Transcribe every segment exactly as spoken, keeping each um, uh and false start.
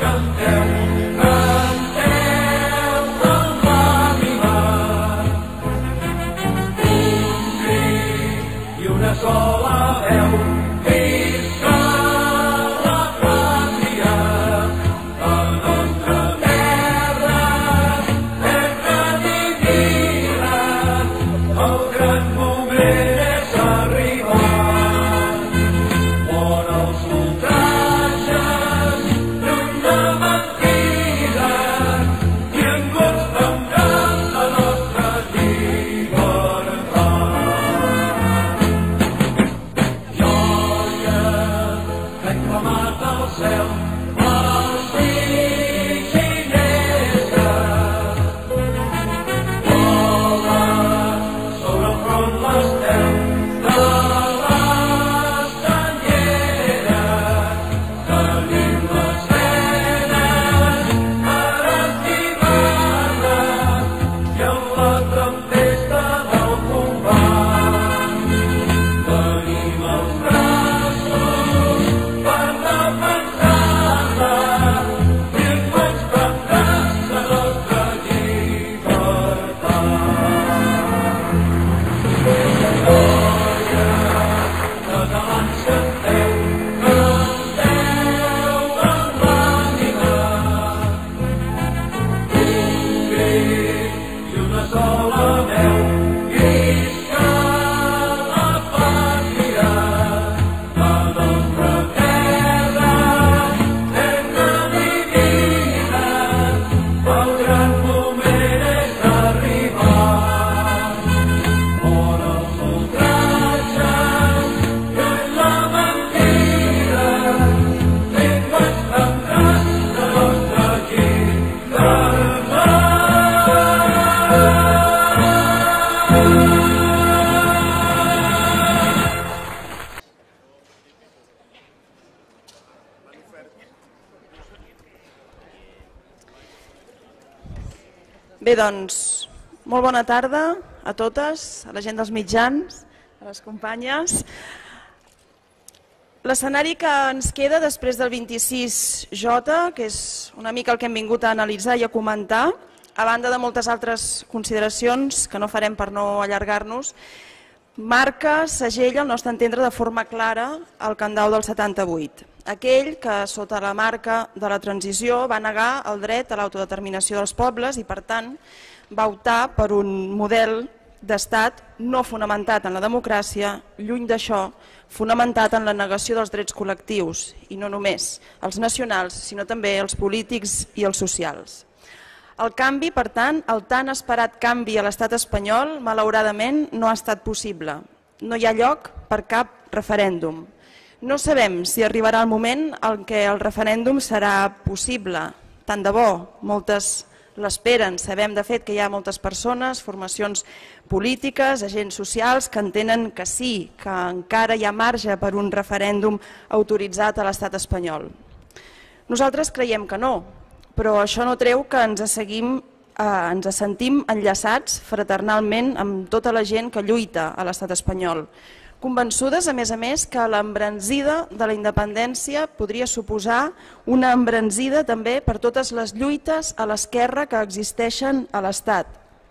Bé, doncs, molt bona tarda a totes, a la gent dels mitjans, a les companyes. L'escenari que ens queda després del vint-i-sis J, que és una mica el que hem vingut a analitzar i a comentar, a banda de moltes altres consideracions que no farem per no allargar-nos, marca, segella, al nostre entendre, de forma clara el Candau del setanta-vuit. Aquell que, sota la marca de la transició, va negar el dret a l'autodeterminació dels pobles i, per tant, va optar per un model d'estat no fonamentat en la democràcia, lluny d'això, fonamentat en la negació dels drets col·lectius, i no només els nacionals, sinó també els polítics i els socials. El canvi, per tant, el tan esperat canvi a l'estat espanyol, malauradament, no ha estat possible. No hi ha lloc per cap referèndum. No sabem si arribarà el moment en què el referèndum serà possible. Tant de bo, moltes l'esperen. Sabem, de fet, que hi ha moltes persones, formacions polítiques, agents socials, que entenen que sí, que encara hi ha marge per un referèndum autoritzat a l'estat espanyol. Nosaltres creiem que no, però això no treu que ens seguim, eh, ens sentim enllaçats fraternalment amb tota la gent que lluita a l'estat espanyol, convençudes, a més a més, que l'embranzida de la independència podria suposar una embranzida també per totes les lluites a l'esquerra que existeixen a l'Estat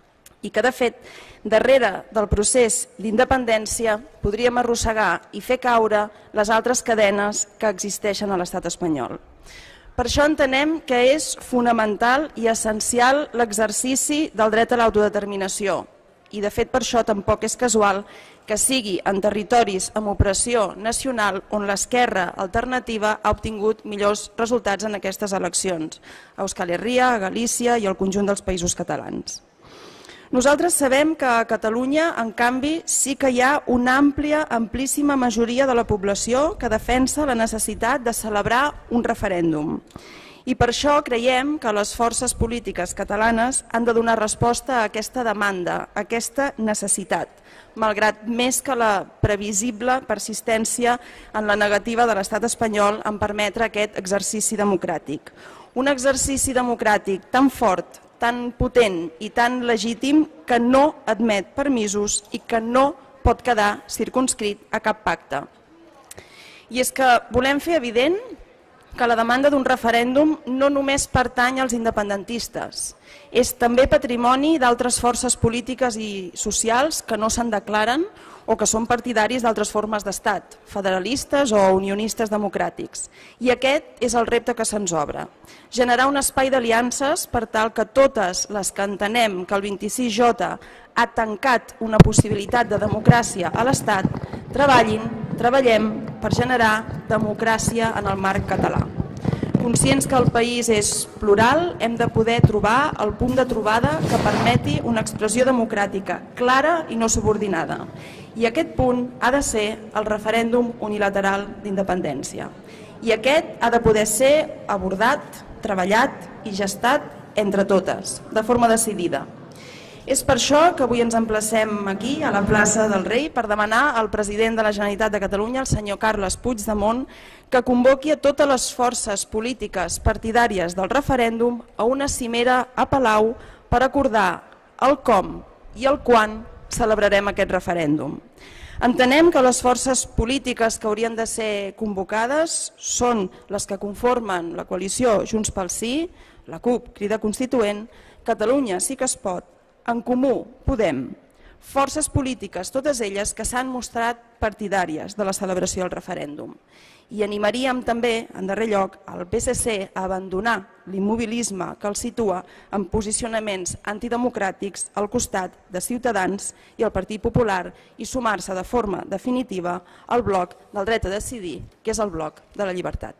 i que, de fet, darrere del procés d'independència podríem arrossegar i fer caure les altres cadenes que existeixen a l'Estat espanyol. Per això entenem que és fonamental i essencial l'exercici del dret a l'autodeterminació i, de fet, per això tampoc és casual que sigui en territoris amb opressió nacional on l'esquerra alternativa ha obtingut millors resultats en aquestes eleccions, a Euskal Herria, a Galícia i al conjunt dels països catalans. Nosaltres sabem que a Catalunya, en canvi, sí que hi ha una àmplia, amplíssima majoria de la població que defensa la necessitat de celebrar un referèndum. I per això creiem que les forces polítiques catalanes han de donar resposta a aquesta demanda, a aquesta necessitat, malgrat més que la previsible persistència en la negativa de l'estat espanyol en permetre aquest exercici democràtic. Un exercici democràtic tan fort, tan potent i tan legítim que no admet permisos i que no pot quedar circumscrit a cap pacte. I és que volem fer evident que la demanda d'un referèndum no només pertany als independentistes, és també patrimoni d'altres forces polítiques i socials que no se'n declaren o que són partidaris d'altres formes d'estat, federalistes o unionistes democràtics. I aquest és el repte que se'ns obre. Generar un espai d'aliances per tal que totes les que entenem que el vint-i-sis J ha tancat una possibilitat de democràcia a l'Estat, treballin, treballem per generar democràcia en el marc català. Conscients que el país és plural, hem de poder trobar el punt de trobada que permeti una expressió democràtica clara i no subordinada. I aquest punt ha de ser el referèndum unilateral d'independència. I aquest ha de poder ser abordat, treballat i gestat entre totes, de forma decidida. És per això que avui ens emplacem aquí, a la plaça del Rei, per demanar al president de la Generalitat de Catalunya, el senyor Carles Puigdemont, que convoqui a totes les forces polítiques partidàries del referèndum a una cimera a Palau per acordar el com i el quan celebrarem aquest referèndum. Entenem que les forces polítiques que haurien de ser convocades són les que conformen la coalició Junts pel Sí, la CUP, Crida Constituent, Catalunya Sí que es pot, En Comú Podem, forces polítiques, totes elles que s'han mostrat partidàries de la celebració del referèndum. I animaríem també, en darrer lloc, al P S C a abandonar l'immobilisme que el situa en posicionaments antidemocràtics al costat de Ciutadans i el Partit Popular i sumar-se de forma definitiva al bloc del dret a decidir, que és el bloc de la llibertat.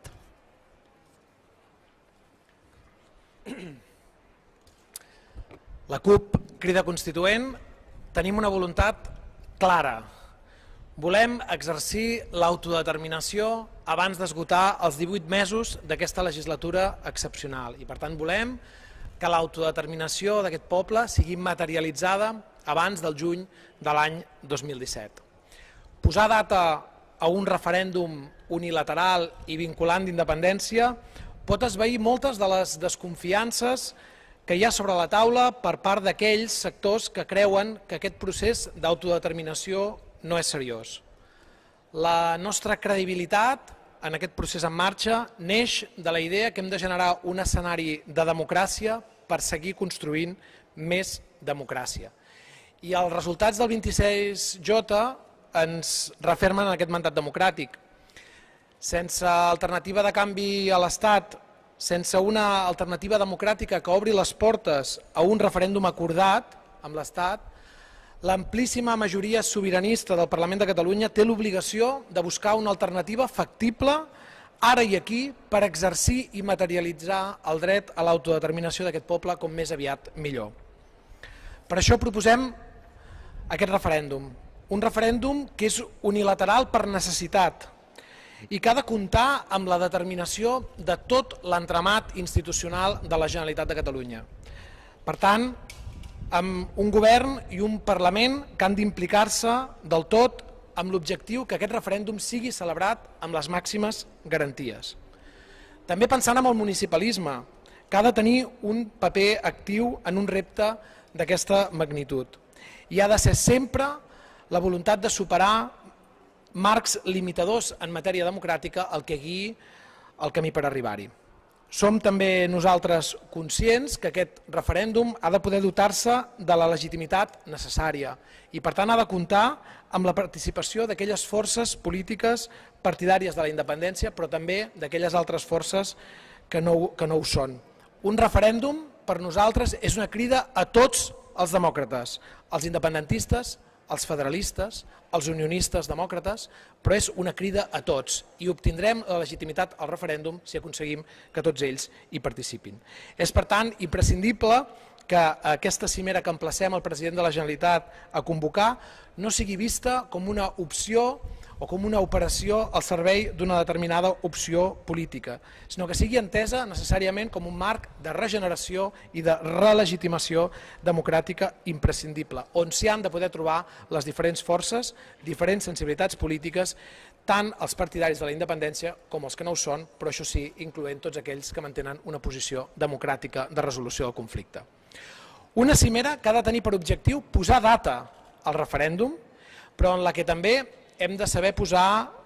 La CUP Crida Constituent tenim una voluntat clara. Volem exercir l'autodeterminació abans d'esgotar els divuit mesos d'aquesta legislatura excepcional i per tant volem que l'autodeterminació d'aquest poble sigui materialitzada abans del juny de l'any dos mil disset. Posar data a un referèndum unilateral i vinculant d'independència pot esvair moltes de les desconfiances que hi ha sobre la taula per part d'aquells sectors que creuen que aquest procés d'autodeterminació no és seriós. La nostra credibilitat en aquest procés en marxa neix de la idea que hem de generar un escenari de democràcia per seguir construint més democràcia. I els resultats del vint-i-sis J ens refermen en aquest mandat democràtic. Sense alternativa de canvi a l'Estat, sense una alternativa democràtica que obri les portes a un referèndum acordat amb l'Estat, l'amplíssima majoria sobiranista del Parlament de Catalunya té l'obligació de buscar una alternativa factible ara i aquí per exercir i materialitzar el dret a l'autodeterminació d'aquest poble com més aviat millor. Per això proposem aquest referèndum, un referèndum que és unilateral per necessitat i que ha de comptar amb la determinació de tot l'entramat institucional de la Generalitat de Catalunya. Per tant, amb un govern i un Parlament que han d'implicar-se del tot amb l'objectiu que aquest referèndum sigui celebrat amb les màximes garanties. També pensant en el municipalisme, que ha de tenir un paper actiu en un repte d'aquesta magnitud. I ha de ser sempre la voluntat de superar marcs limitadors en matèria democràtica el que guiï el camí per arribar-hi. Som també nosaltres conscients que aquest referèndum ha de poder dotar-se de la legitimitat necessària i per tant ha de comptar amb la participació d'aquelles forces polítiques partidàries de la independència però també d'aquelles altres forces que no, que no ho són. Un referèndum per nosaltres és una crida a tots els demòcrates, els independentistes, els federalistes, els unionistes demòcrates, però és una crida a tots i obtindrem la legitimitat al referèndum si aconseguim que tots ells hi participin. És, per tant, imprescindible que aquesta cimera que emplacem al president de la Generalitat a convocar no sigui vista com una opció o com una operació al servei d'una determinada opció política, sinó que sigui entesa necessàriament com un marc de regeneració i de relegitimació democràtica imprescindible, on s'hi han de poder trobar les diferents forces, diferents sensibilitats polítiques, tant els partidaris de la independència com els que no ho són, però això sí, incloent tots aquells que mantenen una posició democràtica de resolució del conflicte. Una cimera que ha de tenir per objectiu posar data al referèndum, però en la que també hem de saber posar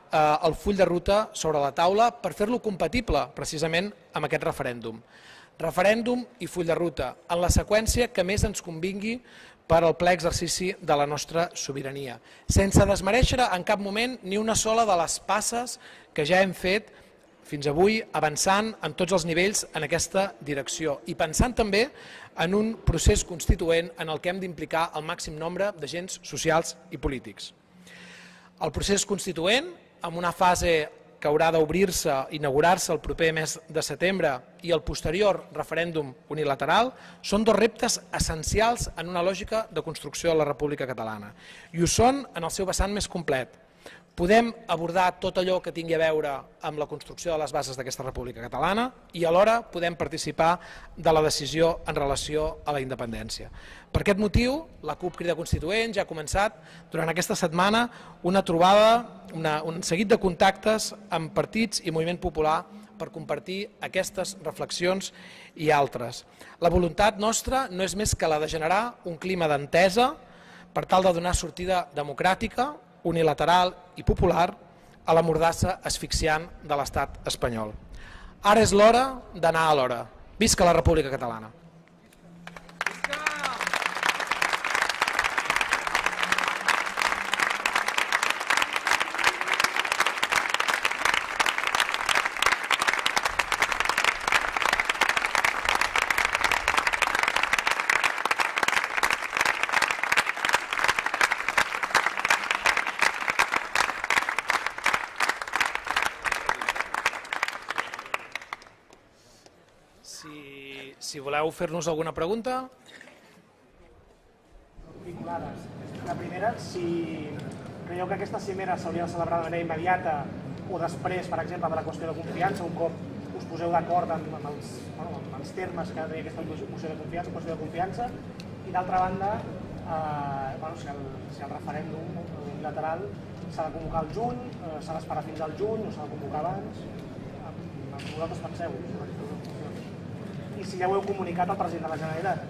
el full de ruta sobre la taula per fer-lo compatible precisament amb aquest referèndum. Referèndum i full de ruta, en la seqüència que més ens convingui per al ple exercici de la nostra sobirania, sense desmereixer en cap moment ni una sola de les passes que ja hem fet fins avui avançant en tots els nivells en aquesta direcció i pensant també en un procés constituent en el que hem d'implicar el màxim nombre d'agents socials i polítics. El procés constituent, amb una fase que haurà d'obrir-se, inaugurar-se el proper mes de setembre i el posterior referèndum unilateral, són dos reptes essencials en una lògica de construcció de la República Catalana. I ho són en el seu vessant més complet. Podem abordar tot allò que tingui a veure amb la construcció de les bases d'aquesta República Catalana i alhora podem participar de la decisió en relació a la independència. Per aquest motiu, la CUP Crida Constituent ja ha començat durant aquesta setmana una trobada, una, un seguit de contactes amb partits i moviment popular per compartir aquestes reflexions i altres. La voluntat nostra no és més que la de generar un clima d'entesa per tal de donar sortida democràtica, unilateral i popular a la mordassa asfixiant de l'estat espanyol. Ara és l'hora d'anar a l'hora. Visca la República Catalana! Si voleu fer-nos alguna pregunta. Vinculades. La primera, si creieu que aquesta cimera s'hauria de celebrar de manera immediata o després, per exemple, de la qüestió de confiança, un cop us poseu d'acord amb, amb, els, bueno, amb els termes que ha de tenir aquesta moció de confiança, qüestió de confiança, i d'altra banda, eh, bueno, si, el, si el referèndum unilateral s'ha de convocar al juny, eh, s'ha d'esperar fins al juny o s'ha de convocar abans, vosaltres penseu? I si ja ho heu comunicat al president de la Generalitat.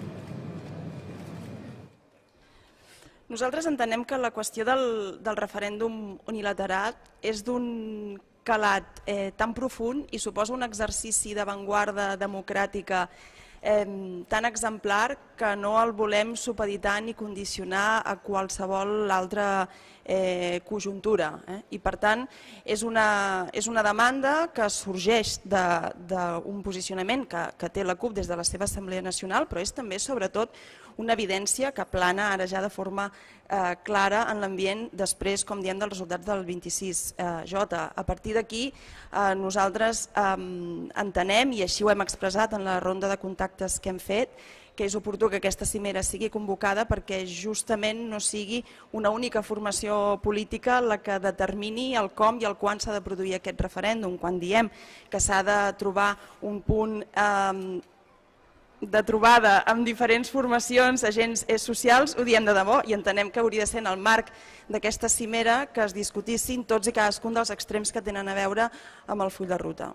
Nosaltres entenem que la qüestió del, del referèndum unilateral és d'un calat eh, tan profund i suposa un exercici d'avantguarda democràtica eh, tan exemplar que no el volem supeditar ni condicionar a qualsevol altra eh, conjuntura. Eh? I per tant és una, és una demanda que sorgeix d'un posicionament que, que té la CUP des de la seva Assemblea Nacional, però és també sobretot una evidència que plana ara ja de forma eh, clara en l'ambient després, com diem, dels resultats del vint-i-sis J. A partir d'aquí eh, nosaltres eh, entenem, i així ho hem expressat en la ronda de contactes que hem fet, que és oportú que aquesta cimera sigui convocada perquè justament no sigui una única formació política la que determini el com i el quan s'ha de produir aquest referèndum. Quan diem que s'ha de trobar un punt eh, de trobada amb diferents formacions, agents socials, ho diem de debò i entenem que hauria de ser en el marc d'aquesta cimera que es discutissin tots i cadascun dels extrems que tenen a veure amb el full de ruta.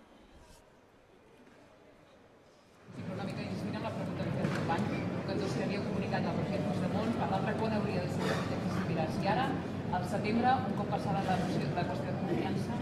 Una mica insistint en la pregunta que feia el company, que ens s'havia comunicat al president Puigdemont per l'altre quan hauria de ser aquesta cimera. Si ara, al setembre, un cop passada la qüestió de confiança...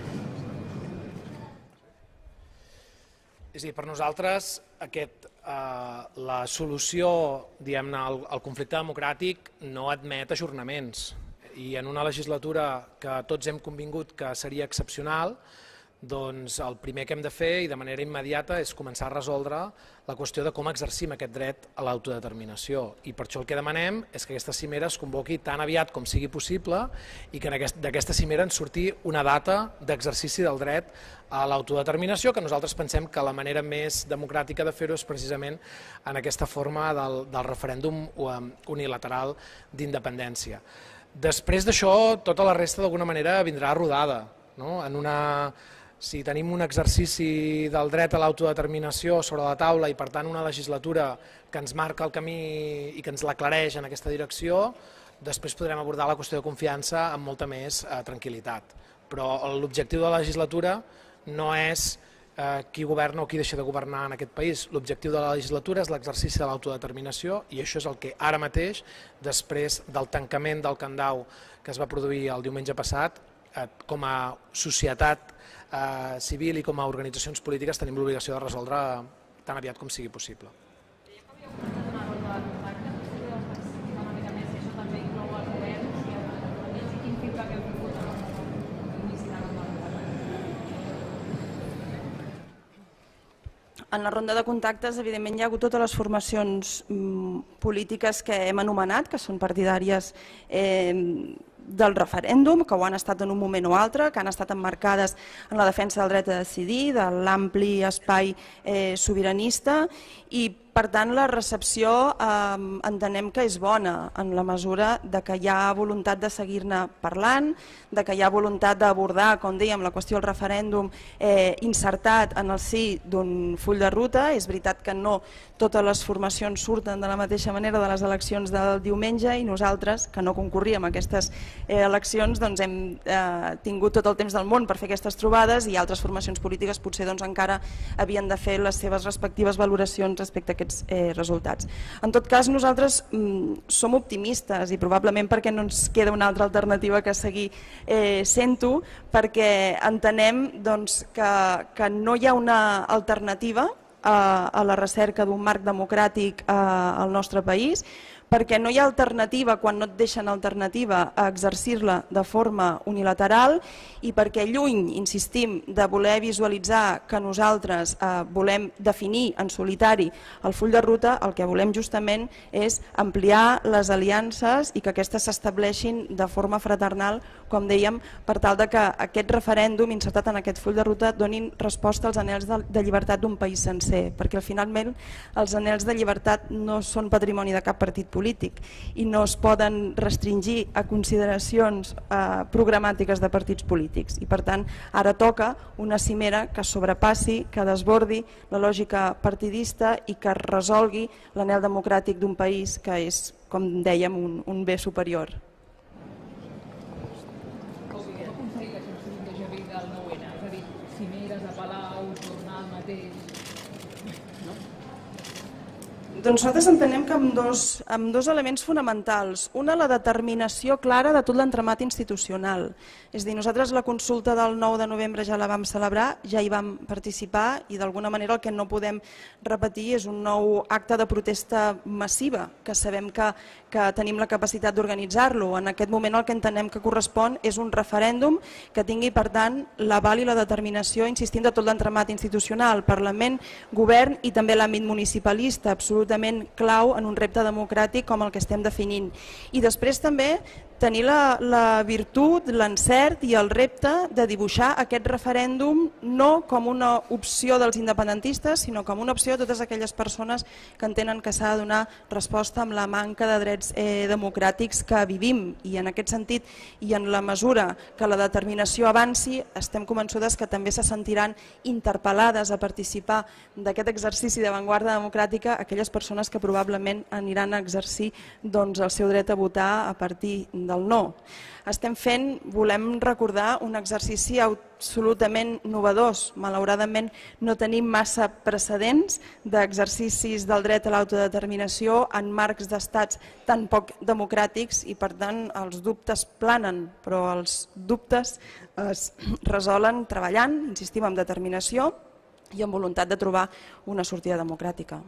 És a dir, per nosaltres aquest, eh, la solució diguem-ne al, al conflicte democràtic no admet ajornaments i en una legislatura que tots hem convingut que seria excepcional, doncs el primer que hem de fer i de manera immediata és començar a resoldre la qüestió de com exercim aquest dret a l'autodeterminació i per això el que demanem és que aquesta cimera es convoqui tan aviat com sigui possible i que d'aquesta cimera en surti una data d'exercici del dret a l'autodeterminació, que nosaltres pensem que la manera més democràtica de fer-ho és precisament en aquesta forma del, del referèndum unilateral d'independència. Després d'això, tota la resta d'alguna manera vindrà rodada, no? En una... Si tenim un exercici del dret a l'autodeterminació sobre la taula i per tant una legislatura que ens marca el camí i que ens l'aclareix en aquesta direcció, després podrem abordar la qüestió de confiança amb molta més eh, tranquil·litat. Però l'objectiu de la legislatura no és eh, qui governa o qui deixa de governar en aquest país. L'objectiu de la legislatura és l'exercici de l'autodeterminació i això és el que ara mateix, després del tancament del candau que es va produir el diumenge passat, com a societat civil i com a organitzacions polítiques tenim l'obligació de resoldre tan aviat com sigui possible. En la ronda de contactes, evidentment, hi ha hagut totes les formacions polítiques que hem anomenat, que són partidàries del referèndum, que ho han estat en un moment o altre, que han estat emmarcades en la defensa del dret a decidir, de l'ampli espai sobiranista, i per tant la recepció entenem que és bona en la mesura que hi ha voluntat de seguir-ne parlant, que hi ha voluntat d'abordar, com dèiem, la qüestió del referèndum insertat en el si d'un full de ruta. És veritat que no totes les formacions surten de la mateixa manera de les eleccions del diumenge i nosaltres, que no concorríem a aquestes eleccions, hem tingut tot el temps del món per fer aquestes trobades i altres formacions polítiques potser encara havien de fer les seves respectives valoracions respecte a aquests resultats. En tot cas, nosaltres som optimistes i probablement perquè no ens queda una altra alternativa que seguir sent-ho, perquè entenem que no hi ha una alternativa a la recerca d'un marc democràtic al nostre país, perquè no hi ha alternativa quan no et deixen alternativa a exercir-la de forma unilateral i perquè lluny, insistim, de voler visualitzar que nosaltres volem definir en solitari el full de ruta, el que volem justament és ampliar les aliances i que aquestes s'estableixin de forma fraternal, com dèiem, per tal que aquest referèndum insertat en aquest full de ruta donin resposta als anhels de llibertat d'un país sencer, perquè finalment els anhels de llibertat no són patrimoni de cap partit polític polític i no es poden restringir a consideracions programàtiques de partits polítics. I per tant, ara toca una cimera que sobrepassi, que desbordi la lògica partidista i que resolgui l'anhel democràtic d'un país que és, com dèiem, un bé superior. Com aconseguir que això sigui déjà vu del nou ene? És a dir, cimeres a Palau, tornar al mateix... Doncs nosaltres entenem que amb dos, amb dos elements fonamentals. Una, la determinació clara de tot l'entramat institucional. És a dir, nosaltres la consulta del nou de novembre ja la vam celebrar, ja hi vam participar i d'alguna manera el que no podem repetir és un nou acte de protesta massiva, que sabem que, que tenim la capacitat d'organitzar-lo. En aquest moment el que entenem que correspon és un referèndum que tingui, per tant, l'aval i la determinació, insistint, de tot l'entramat institucional, Parlament, Govern i també l'àmbit municipalista, absolutament clau en un repte democràtic com el que estem definint. I després també tenir la, la virtut, l'encert i el repte de dibuixar aquest referèndum no com una opció dels independentistes, sinó com una opció de totes aquelles persones que entenen que s'ha de donar resposta amb la manca de drets eh, democràtics que vivim. I en aquest sentit, i en la mesura que la determinació avanci, estem convençudes que també se sentiran interpel·lades a participar d'aquest exercici d'avantguarda democràtica aquelles persones que probablement aniran a exercir doncs, el seu dret a votar a partir del no. Estem fent, volem recordar, un exercici absolutament novedós. Malauradament no tenim massa precedents d'exercicis del dret a l'autodeterminació en marcs d'estats tan poc democràtics i per tant els dubtes planen, però els dubtes es resolen treballant, insistim, amb determinació i amb voluntat de trobar una sortida democràtica.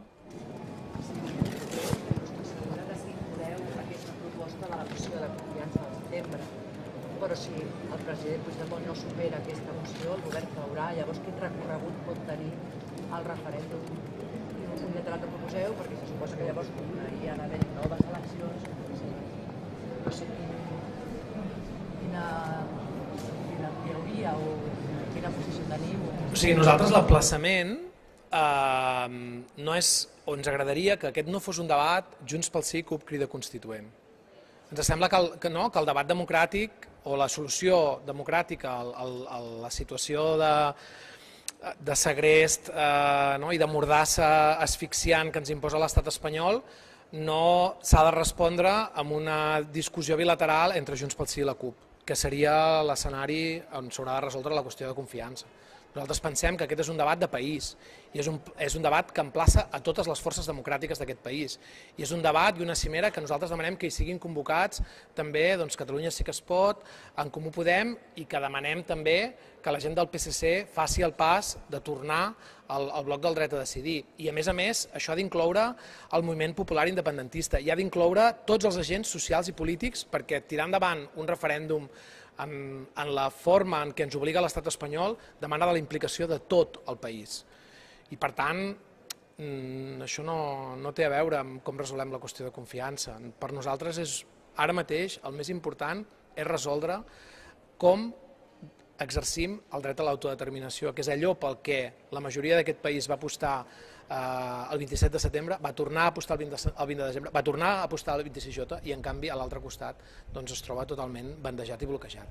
Però si el president Puigdemont no supera aquesta moció, el govern caurà. Llavors, quin recorregut pot tenir el referèndum unilateral que proposeu? Perquè se suposa que llavors hi ha d'haver noves eleccions. No sé quina teoria o quina posició teniu. O sigui, nosaltres l'emplaçament no és... o ens agradaria que aquest no fos un debat Junts pel Sí, CUP Crida Constituent. Ens sembla que el, que no, que el debat democràtic o la solució democràtica a la situació de, de segrest eh, no, i de mordassa asfixiant que ens imposa l'estat espanyol no s'ha de respondre amb una discussió bilateral entre Junts pel Sí i la CUP, que seria l'escenari on s'haurà de resoldre la qüestió de confiança. Nosaltres pensem que aquest és un debat de país i és un, és un debat que emplaça a totes les forces democràtiques d'aquest país. I és un debat i una cimera que nosaltres demanem que hi siguin convocats també doncs, Catalunya sí que es pot, En Comú Podem, i que demanem també que la gent del P S C faci el pas de tornar al, al bloc del dret a decidir. I a més a més, això ha d'incloure el moviment popular independentista i ha d'incloure tots els agents socials i polítics, perquè tirar endavant un referèndum En, en la forma en què ens obliga l'estat espanyol demana de la implicació de tot el país. I per tant, això no, no té a veure amb com resolem la qüestió de confiança. Per nosaltres és, ara mateix el més important és resoldre com exercim el dret a l'autodeterminació, que és allò pel que la majoria d'aquest país va apostar el vint-i-set de setembre, va tornar a apostar el vint de desembre, va tornar a apostar el vint-i-sis J i en canvi a l'altre costat es troba totalment bandejat i bloquejat.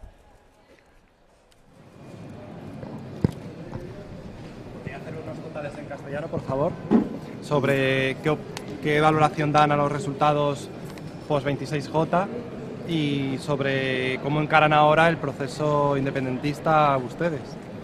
¿Podría hacer unos totales en castellano, por favor? Sobre qué, qué valoración dan a los resultados post veintiséis J y sobre cómo encaran ahora el proceso independentista ustedes.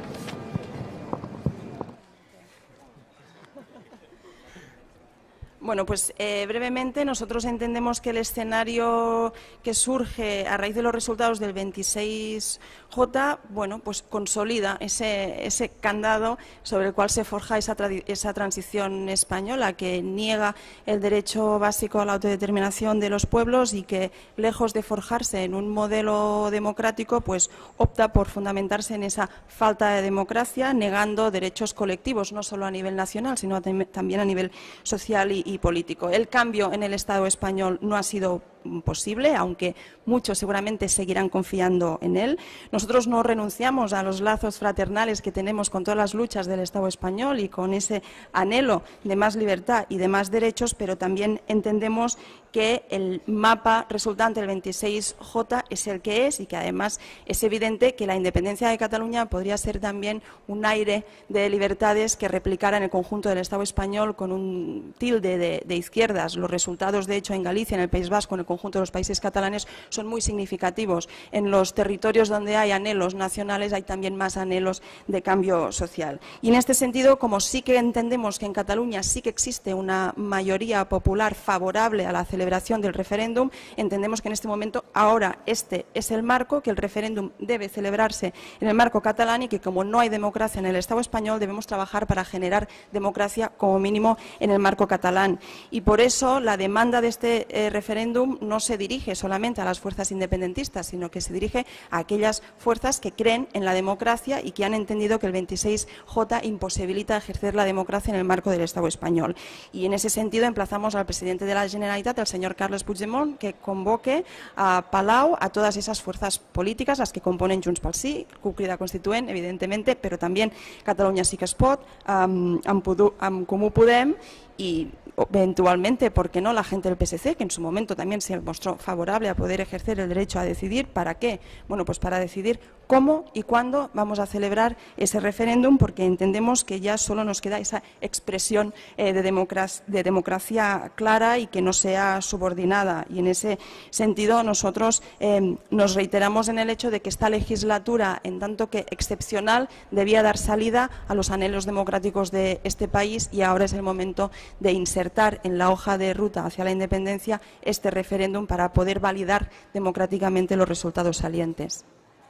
Bueno, pues eh, brevemente nosotros entendemos que el escenario que surge a raíz de los resultados del veintiséis J, bueno, pues consolida ese, ese candado sobre el cual se forja esa, esa transición española que niega el derecho básico a la autodeterminación de los pueblos y que, lejos de forjarse en un modelo democrático, pues opta por fundamentarse en esa falta de democracia, negando derechos colectivos, no solo a nivel nacional, sino también a nivel social y, y político. El cambio en el Estado español no ha sido posible, aunque muchos seguramente seguirán confiando en él. Nosotros no renunciamos a los lazos fraternales que tenemos con todas las luchas del Estado español y con ese anhelo de más libertad y de más derechos, pero también entendemos que el mapa resultante del veintiséis J es el que es y que además es evidente que la independencia de Cataluña podría ser también un aire de libertades que replicara en el conjunto del Estado español con un tilde de, de izquierdas. Los resultados, de hecho, en Galicia, en el País Vasco, en el conjunto de los países catalanes son muy significativos. En los territorios donde hay anhelos nacionales hay también más anhelos de cambio social. Y en este sentido, como sí que entendemos que en Cataluña sí que existe una mayoría popular favorable a la celebración del referéndum, entendemos que en este momento ahora este es el marco, que el referéndum debe celebrarse en el marco catalán y que como no hay democracia en el Estado español debemos trabajar para generar democracia como mínimo en el marco catalán. Y por eso la demanda de este eh, referéndum no se dirige solamente a las fuerzas independentistas, sino que se dirige a aquellas fuerzas que creen en la democracia y que han entendido que el veintiséis J imposibilita ejercer la democracia en el marco del Estado español. Y en ese sentido emplazamos al presidente de la Generalitat, al señor Carles Puigdemont, que convoque a Palau a todas esas fuerzas políticas, las que componen Junts pel Sí, CUP Crida Constituent, evidentemente, pero también Catalunya sí que es pot, um, En Comú Podem y eventualmente, ¿por qué no?, la gente del P S C, que en su momento también se mostró favorable a poder ejercer el derecho a decidir. ¿Para qué? Bueno, pues para decidir cómo y cuándo vamos a celebrar ese referéndum, porque entendemos que ya solo nos queda esa expresión eh, de, democracia, de democracia clara y que no sea subordinada. Y en ese sentido nosotros eh, nos reiteramos en el hecho de que esta legislatura, en tanto que excepcional, debía dar salida a los anhelos democráticos de este país y ahora es el momento de insertar en la hoja de ruta hacia la independencia este referéndum para poder validar democráticamente los resultados salientes.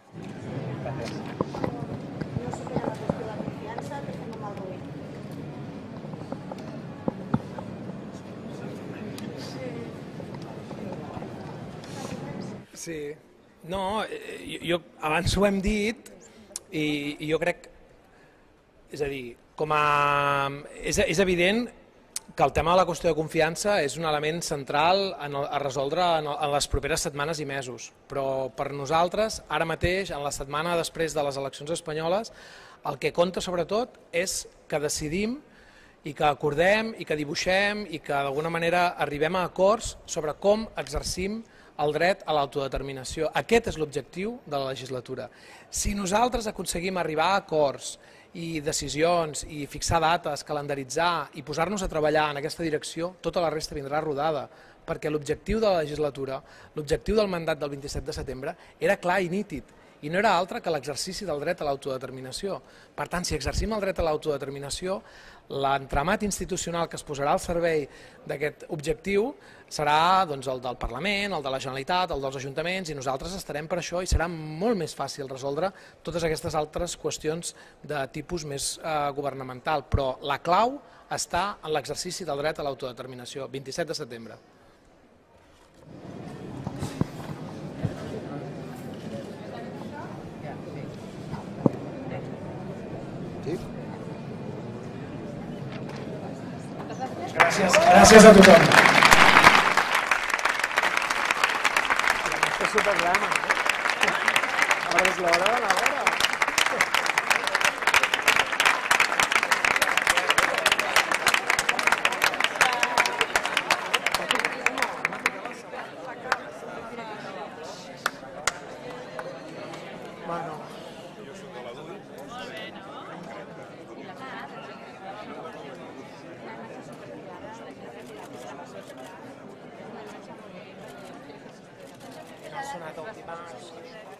Sí, no, jo, abans ho hem dit i, i jo crec, és a dir, com a, és, és evident que el tema de la qüestió de confiança és un element central en el, a resoldre en, en les properes setmanes i mesos, però per nosaltres, ara mateix, en la setmana després de les eleccions espanyoles, el que compta sobretot és que decidim i que acordem i que dibuixem i que d'alguna manera arribem a acords sobre com exercim el dret a l'autodeterminació. Aquest és l'objectiu de la legislatura. Si nosaltres aconseguim arribar a acords i decisions i fixar dates, calendaritzar i posar-nos a treballar en aquesta direcció, tota la resta vindrà rodada, perquè l'objectiu de la legislatura, l'objectiu del mandat del vint-i-set de setembre era clar i nítid i no era altre que l'exercici del dret a l'autodeterminació. Per tant, si exercim el dret a l'autodeterminació, l'entramat institucional que es posarà al servei d'aquest objectiu serà doncs, el del Parlament, el de la Generalitat, el dels ajuntaments, i nosaltres estarem per això i serà molt més fàcil resoldre totes aquestes altres qüestions de tipus més eh, governamental. Però la clau està en l'exercici del dret a l'autodeterminació, vint-i-set de setembre. Gràcies, gràcies a tothom. Esto es súper drama, ¿no? Ahora es la hora, la hora. Bueno. Ha sonat el dimarts.